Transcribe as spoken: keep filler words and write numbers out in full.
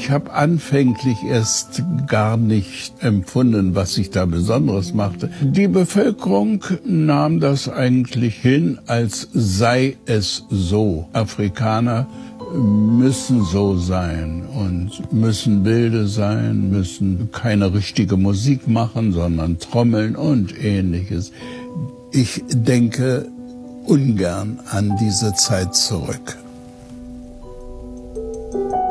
Ich habe anfänglich erst gar nicht empfunden, was sich da Besonderes machte. Die Bevölkerung nahm das eigentlich hin, als sei es so. Afrikaner müssen so sein und müssen wilde sein, müssen keine richtige Musik machen, sondern trommeln und Ähnliches. Ich denke ungern an diese Zeit zurück.